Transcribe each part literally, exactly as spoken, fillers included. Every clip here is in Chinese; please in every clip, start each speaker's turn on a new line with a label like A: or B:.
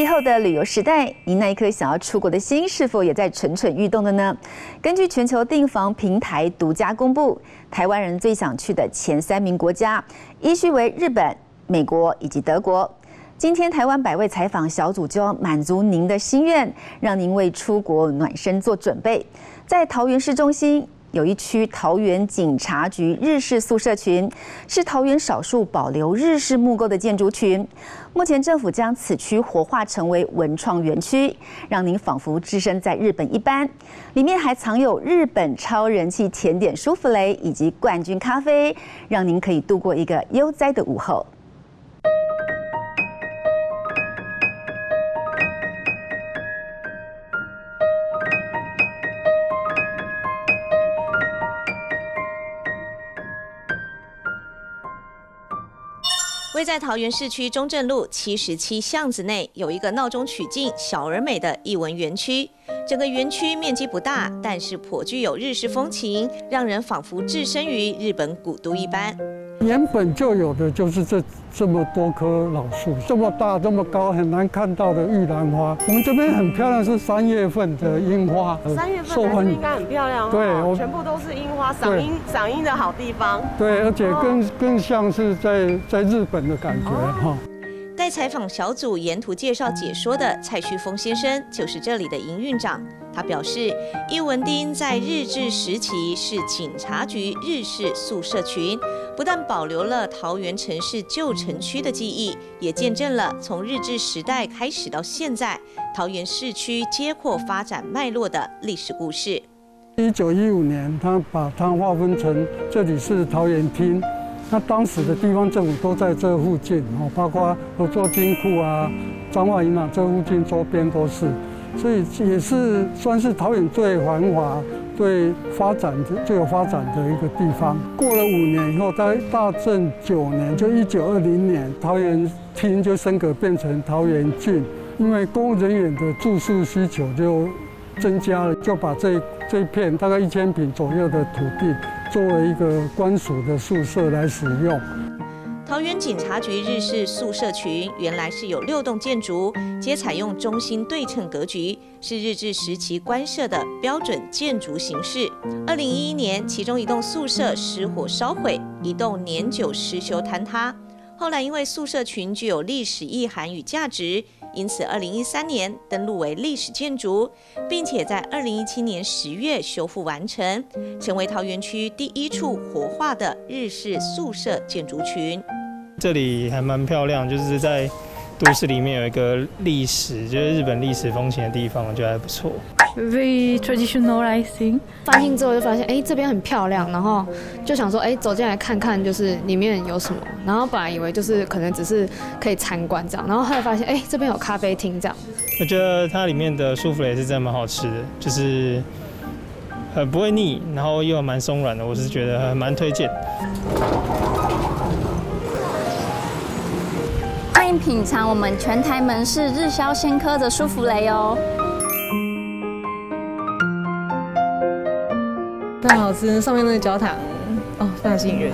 A: 疫后的旅游时代，您那一颗想要出国的心是否也在蠢蠢欲动的呢？根据全球订房平台独家公布，台湾人最想去的前三名国家，依序为日本、美国以及德国。今天台湾百位采访小组就要满足您的心愿，让您为出国暖身做准备。在桃园市中心有一区桃园警察局日式宿舍群，是桃园少数保留日式木构的建筑群。目前政府将此区活化成为文创园区，让您仿佛置身在日本一般。里面还藏有日本超人气甜点舒芙蕾以及冠军咖啡，让您可以度过一个悠哉的午后。
B: 位在桃园市区中正路七十七巷子内，有一个闹中取静、小而美的艺文园区。整个园区面积不大，但是颇具有日式风情，让人仿佛置身于日本古都一般。
C: 原本就有的就是这这么多棵老树，这么大、这么高，很难看到的玉兰花。我们这边很漂亮，是三月份的樱花。
D: 三月份还是应该很漂亮，
C: 对，
D: 全部都是樱花，赏樱赏樱的好地方。
C: 对，而且更更像是在在日本的感觉哈。
B: 带采访小组沿途介绍解说的蔡旭峰先生就是这里的营运长。他表示，艺文町在日治时期是警察局日式宿舍群，不但保留了桃园城市旧城区的记忆，也见证了从日治时代开始到现在桃园市区街廓发展脉络的历史故事。
C: 一九一五年，他把它划分成这里是桃园厅。那当时的地方政府都在这附近哦，包括合作金库啊、彰化银行这附近周边都是，所以也是算是桃园最繁华、最发展、最有发展的一个地方。过了五年以后，在大正九年，就一九二零年，桃园厅就升格变成桃园郡，因为公务人员的住宿需求就增加了，就把这这一片大概一千坪左右的土地作为一个官署的宿舍来使用。
B: 桃园警察局日式宿舍群原来是有六栋建筑，皆采用中心对称格局，是日治时期官舍的标准建筑形式。二零一一年，其中一栋宿舍失火烧毁，一栋年久失修坍塌。后来因为宿舍群具有历史意涵与价值，因此二零一三年登录为历史建筑，并且在二零一七年十月修复完成，成为桃园区第一处活化的日式宿舍建筑群。
E: 这里还蛮漂亮，就是在都市里面有一个历史，就是日本历史风情的地方，我觉得还不错。
F: Very traditional, I think.
G: 搬进之后就发现，哎，这边很漂亮，然后就想说，哎，走进来看看，就是里面有什么。然后本来以为就是可能只是可以参观这样，然后后来发现，哎，这边有咖啡厅这样。
E: 我觉得它里面的舒芙蕾是真的蛮好吃的，就是很不会腻，然后又蛮松软的，我是觉得蛮推荐。
H: 欢迎品尝我们全台门市日销鲜科的舒芙蕾哦。
I: 非常好吃，上面那个焦糖哦，非常吸引人。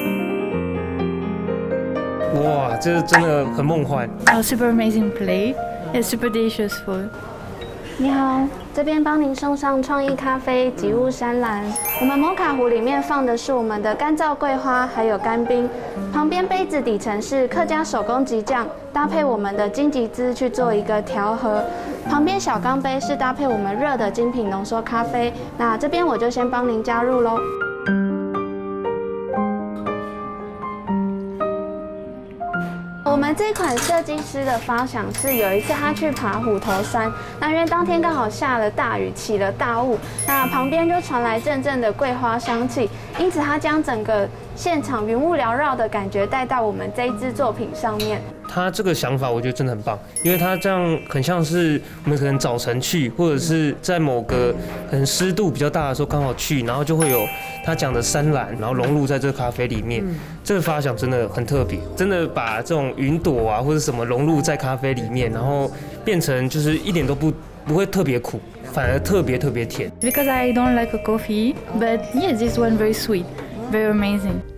J: 哇，这真的很梦幻。
F: Oh, super amazing plate. It's super delicious food.
K: 你好，这边帮您送上创意咖啡吉雾山蓝。我们摩卡壶里面放的是我们的干燥桂花，还有干冰。旁边杯子底层是客家手工吉酱，搭配我们的金桔汁去做一个调和。旁边小钢杯是搭配我们热的精品浓缩咖啡。那这边我就先帮您加入喽。我们这款设计师的发想是，有一次他去爬虎头山，那因为当天刚好下了大雨，起了大雾，那旁边就传来阵阵的桂花香气，因此他将整个现场云雾缭绕的感觉带到我们这一支作品上面。
J: 他这个想法我觉得真的很棒，因为他这样很像是我们可能早晨去，或者是在某个很湿度比较大的时候刚好去，然后就会有他讲的山岚，然后融入在这个咖啡里面。嗯、这个发想真的很特别，真的把这种云朵啊或者什么融入在咖啡里面，然后变成就是一点都不不会特别苦，反而特别特别甜。
F: Because I don't like a coffee, but yeah, this one very sweet, very amazing.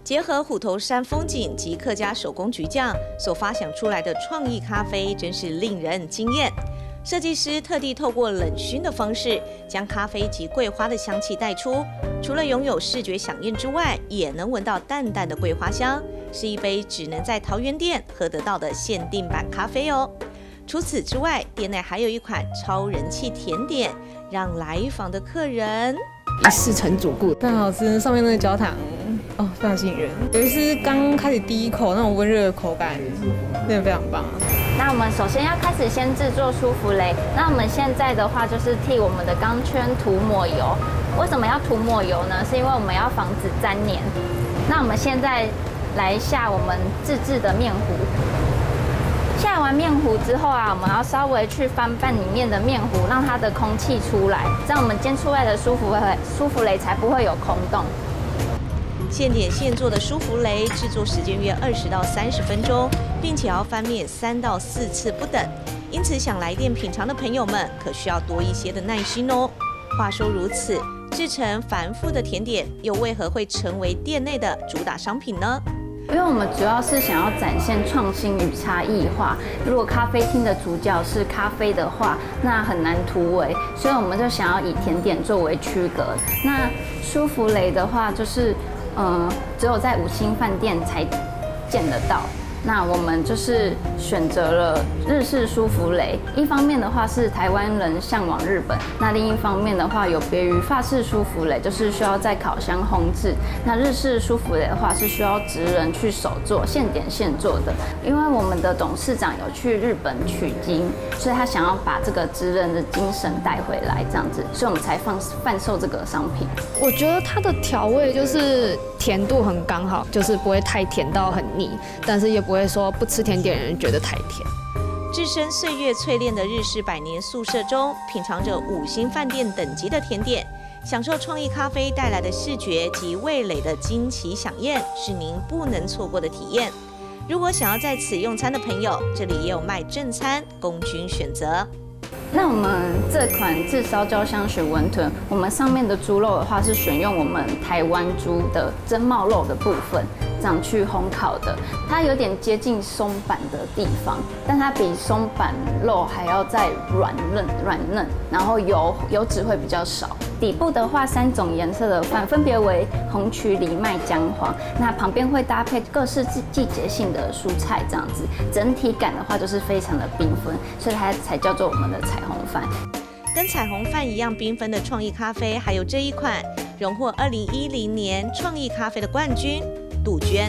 B: 结合虎头山风景及客家手工菊酱所发想出来的创意咖啡，真是令人惊艳。设计师特地透过冷熏的方式，将咖啡及桂花的香气带出。除了拥有视觉响应之外，也能闻到淡淡的桂花香，是一杯只能在桃园店喝得到的限定版咖啡哦。除此之外，店内还有一款超人气甜点，让来访的客人
I: 一试成主顾，非常好吃。上面那个焦糖，哦，非常吸引人。尤其是刚开始第一口那种温热的口感，真的非常棒。
K: 那我们首先要开始先制作舒芙蕾。那我们现在的话就是替我们的钢圈涂抹油。为什么要涂抹油呢？是因为我们要防止粘黏。那我们现在来下我们自制的面糊。下完面糊之后啊，我们要稍微去翻拌里面的面糊，让它的空气出来，这样我们煎出来的舒芙蕾舒芙蕾才不会有空洞。
B: 现点现做的舒芙蕾制作时间约二十到三十分钟，并且要翻面三到四次不等，因此想来店品尝的朋友们可需要多一些的耐心哦。话说如此，制成繁复的甜点，又为何会成为店内的主打商品呢？
K: 因为我们主要是想要展现创新与差异化。如果咖啡厅的主角是咖啡的话，那很难突围，所以我们就想要以甜点作为区隔。那舒芙蕾的话，就是嗯、呃，只有在五星饭店才见得到。那我们就是选择了日式舒芙蕾，一方面的话是台湾人向往日本，那另一方面的话有别于法式舒芙蕾，就是需要在烤箱烘制。那日式舒芙蕾的话是需要职人去手做，现点现做的。因为我们的董事长有去日本取经，所以他想要把这个职人的精神带回来，这样子，所以我们才放贩售这个商品。
G: 我觉得它的调味就是甜度很刚好，就是不会太甜到很腻，但是也不会说不吃甜点的人觉得太甜。
B: 置身岁月淬炼的日式百年宿舍中，品尝着五星饭店等级的甜点，享受创意咖啡带来的视觉及味蕾的惊奇飨宴，是您不能错过的体验。如果想要在此用餐的朋友，这里也有卖正餐供君选择。
K: 那我们这款炙烧焦香雪纹豚，我们上面的猪肉的话是选用我们台湾猪的真帽肉的部分，这样去烘烤的。它有点接近松板的地方，但它比松板肉还要再软嫩软嫩，然后油油脂会比较少。底部的话，三种颜色的饭分别为红曲、藜麦、姜黄。那旁边会搭配各式季季节性的蔬菜，这样子，整体感的话就是非常的缤纷，所以它才叫做我们的彩虹饭。
B: 跟彩虹饭一样缤纷的创意咖啡，还有这一款荣获二零一零年创意咖啡的冠军杜鹃。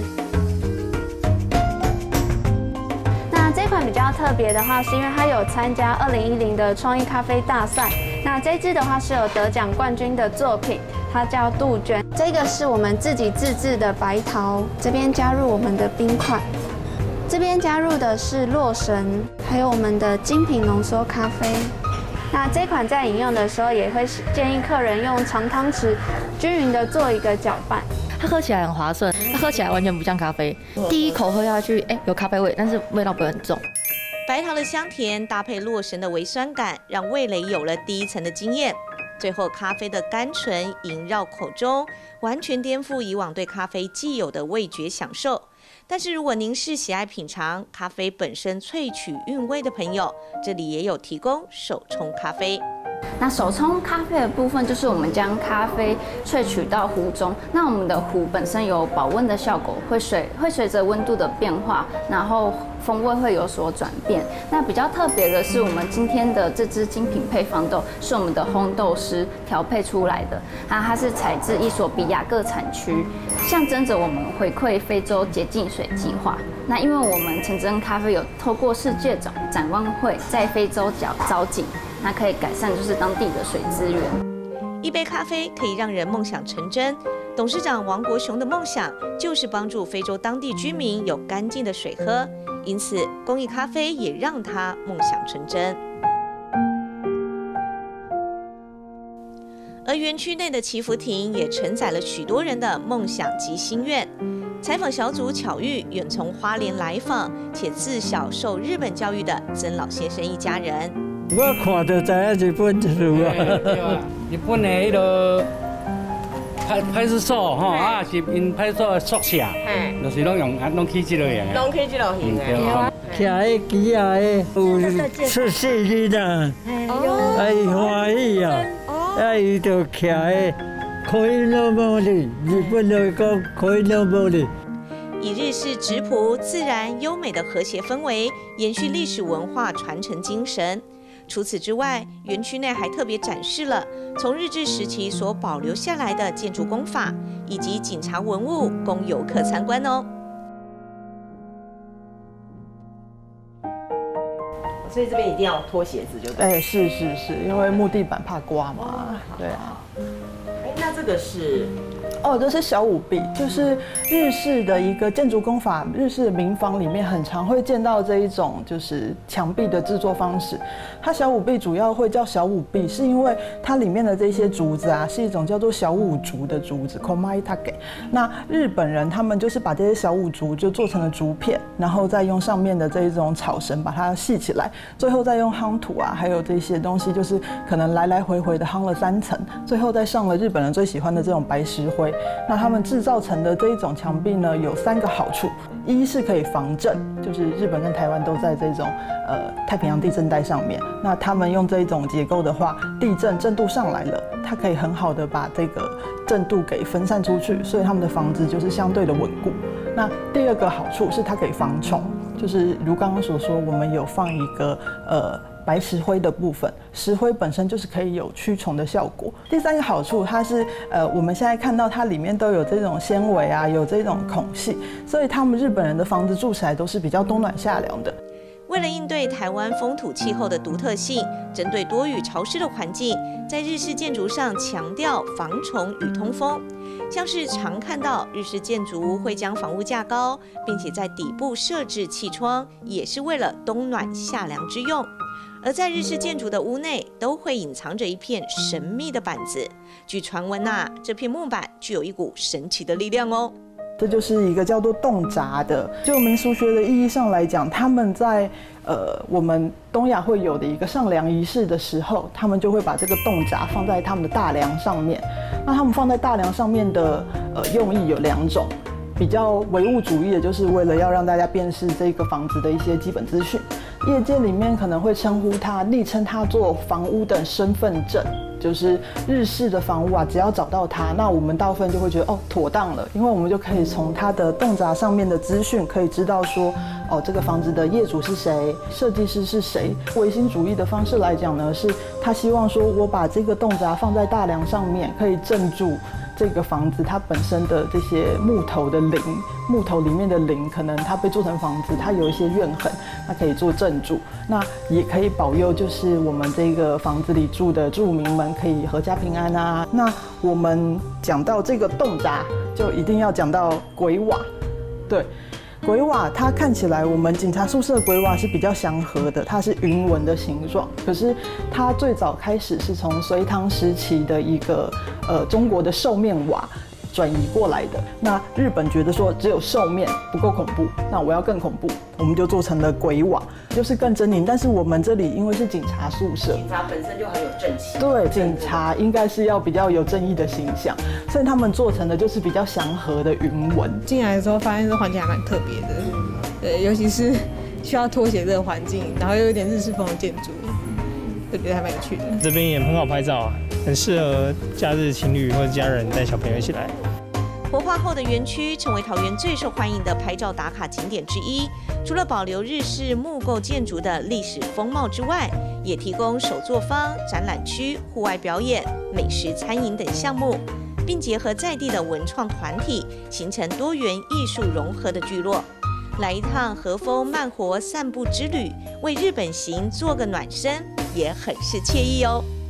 K: 那这款比较特别的话，是因为它有参加二零一零的创意咖啡大赛。那这支的话是有得奖冠军的作品，它叫杜鹃。这个是我们自己自制的白桃，这边加入我们的冰块，这边加入的是洛神，还有我们的精品浓缩咖啡。那这款在饮用的时候，也会建议客人用长汤匙均匀的做一个搅拌。
L: 它喝起来很滑顺，它喝起来完全不像咖啡。第一口喝下去，哎，有咖啡味，但是味道不会很重。
B: 白桃的香甜搭配洛神的微酸感，让味蕾有了第一层的惊艳。最后，咖啡的甘醇萦绕口中，完全颠覆以往对咖啡既有的味觉享受。但是，如果您是喜爱品尝咖啡本身萃取韵味的朋友，这里也有提供手冲咖啡。
K: 那手冲咖啡的部分，就是我们将咖啡萃取到壶中。那我们的壶本身有保温的效果，会随会随着温度的变化，然后风味会有所转变。那比较特别的是，我们今天的这支精品配方豆是我们的烘豆师调配出来的。那它是采自伊索比亚各产区，象征着我们回馈非洲洁净水计划。那因为我们陈真咖啡有透过世界展展望会在非洲找找景。那可以改善就是当地的水资源。
B: 一杯咖啡可以让人梦想成真。董事长王国雄的梦想就是帮助非洲当地居民有干净的水喝，因此公益咖啡也让他梦想成真。而园区内的祈福亭也承载了许多人的梦想及心愿。采访小组巧遇远从花莲来访且自小受日本教育的曾老先生一家人。
M: 我看到知影日本书啊，
N: 日本的迄个
M: 派派出所吼啊，是因派出所的宿舍，就是拢用拢起这落样的，
D: 拢起这落型的。
N: 徛喺机啊的有出世囡啊，哎欢喜啊，啊伊就徛喺可以那么的，日本就讲可以那么的。
B: 以日式质朴、自然、优美的和谐氛围，延续历史文化传承精神。除此之外，园区内还特别展示了从日治时期所保留下来的建筑工法以及警察文物，供游客参观哦。
D: 所以这边一定要脱鞋子，就对。
O: 哎，是是是，因为木地板怕刮嘛，对啊。
D: 哎，那这个是？
O: 哦，这是小五壁，就是日式的一个建筑工法，日式的民房里面很常会见到这一种就是墙壁的制作方式。它小五壁主要会叫小五壁，是因为它里面的这些竹子啊，是一种叫做小五竹的竹子 ，komaitake。那日本人他们就是把这些小五竹就做成了竹片，然后再用上面的这一种草绳把它系起来，最后再用夯土啊，还有这些东西，就是可能来来回回的夯了三层，最后再上了日本人最喜欢的这种白石灰。那他们制造成的这一种墙壁呢，有三个好处：一是可以防震，就是日本跟台湾都在这种呃太平洋地震带上面，那他们用这一种结构的话，地震震度上来了，它可以很好的把这个震度给分散出去，所以他们的房子就是相对的稳固。那第二个好处是它可以防虫，就是如刚刚所说，我们有放一个呃。白石灰的部分，石灰本身就是可以有驱虫的效果。第三个好处，它是呃我们现在看到它里面都有这种纤维啊，有这种孔隙，所以他们日本人的房子住起来都是比较冬暖夏凉的。
B: 为了应对台湾风土气候的独特性，针对多雨潮湿的环境，在日式建筑上强调防虫与通风。像是常看到日式建筑会将房屋架高，并且在底部设置气窗，也是为了冬暖夏凉之用。而在日式建筑的屋内，都会隐藏着一片神秘的板子。据传闻啊，这片木板具有一股神奇的力量哦。
O: 这就是一个叫做洞闸的，就民俗学的意义上来讲，他们在呃我们东亚会有的一个上梁仪式的时候，他们就会把这个洞闸放在他们的大梁上面。那他们放在大梁上面的呃用意有两种。比较唯物主义的，就是为了要让大家辨识这个房子的一些基本资讯。业界里面可能会称呼它，昵称它做房屋的身份证，就是日式的房屋啊，只要找到它，那我们大部分就会觉得哦妥当了，因为我们就可以从它的洞闸上面的资讯可以知道说，哦这个房子的业主是谁，设计师是谁。唯心主义的方式来讲呢，是他希望说我把这个洞闸放在大梁上面，可以镇住这个房子它本身的这些木头的灵，木头里面的灵，可能它被做成房子，它有一些怨恨，它可以做镇住，那也可以保佑，就是我们这个房子里住的住民们可以阖家平安啊。那我们讲到这个洞闸，就一定要讲到鬼瓦，对。鬼瓦它看起来，我们警察宿舍的鬼瓦是比较祥和的，它是云纹的形状。可是它最早开始是从隋唐时期的一个呃中国的兽面瓦转移过来的。那日本觉得说只有兽面不够恐怖，那我要更恐怖，我们就做成了鬼瓦，就是更狰狞。但是我们这里因为是警察宿舍，
D: 警察本身就很有正气，
O: 对，警察应该是要比较有正义的形象，所以他们做成的就是比较祥和的云纹。
I: 进来的时候发现这环境还蛮特别的，对，尤其是需要拖鞋这个环境，然后又有点日式风的建筑，就觉得还蛮有趣的。
E: 这边也很好拍照啊，很适合假日情侣或者家人带小朋友一起来。
B: 活化后的园区成为桃园最受欢迎的拍照打卡景点之一。除了保留日式木构建筑的历史风貌之外，也提供手作坊、展览区、户外表演、美食餐饮等项目，并结合在地的文创团体，形成多元艺术融合的聚落。来一趟和风慢活散步之旅，为日本行做个暖身，也很是惬意哦。